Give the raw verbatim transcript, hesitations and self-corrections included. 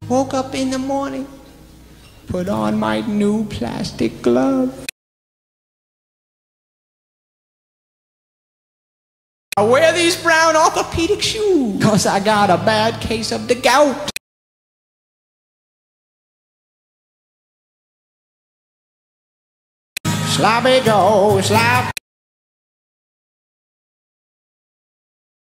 Woke up in the morning, put on my new plastic glove. I wear these brown orthopedic shoes, cause I got a bad case of the gout. Sloppy Joe, slap.